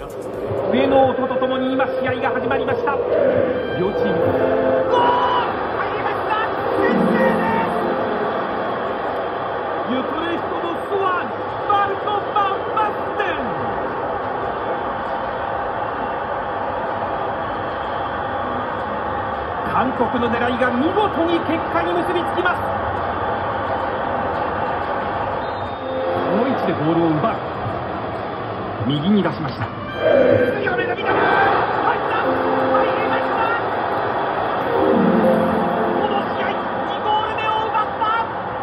上の音とともに今試合が始まりました。両チームゴール入りました。先制です。ユトレヒトのスワンマルコ・バンバステン。韓国の狙いが見事に結果に結びつきます。この位置でボールを奪う。右に出しました。強めのミドル入った。入りました。この試合2ゴール目を奪った。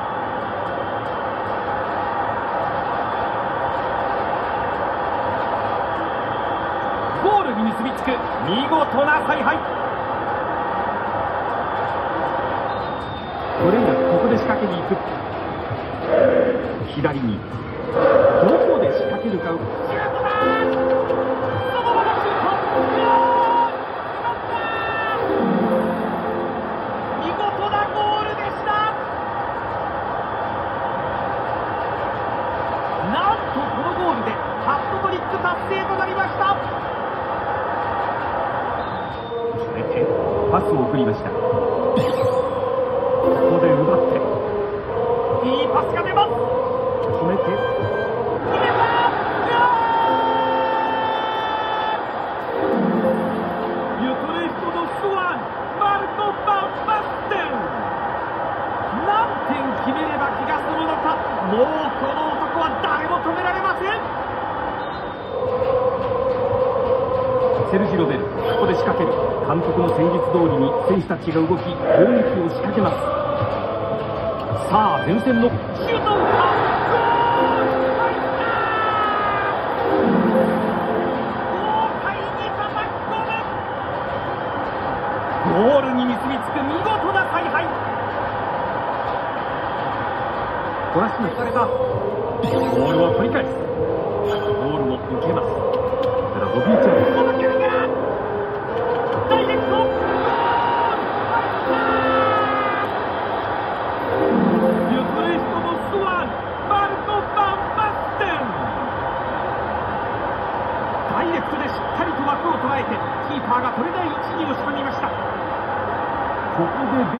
ゴールに結びつく見事な采配。トレイがここで仕掛けに行く。左にどこで仕掛けるか。シュートだ。そのままシュート。見事なゴールでした。なんとこのゴールでハットトリック達成となりました。それでパスを送りました。ここで奪っていいパスが出ます。止めて決めた。ユトレヒトのスワンマルコ・バンバステン。何点決めれば気が済むのか。もうこの男は誰も止められません。セルジ・ロベル、ここで仕掛ける。監督の戦術通りに選手たちが動き攻撃を仕掛けます。さあ前線のシュートを打った。ゴール入った。豪快に叩き込む。ゴールに結びつく見事な采配。トラッシュされた。ボールを取り返す。ボールを受けます。ただボビーチャーこの距離からダイレクト。ゴール入った。ダイレクトでしっかりと枠を捉えてキーパーが取れない位置に押し込みました。ここで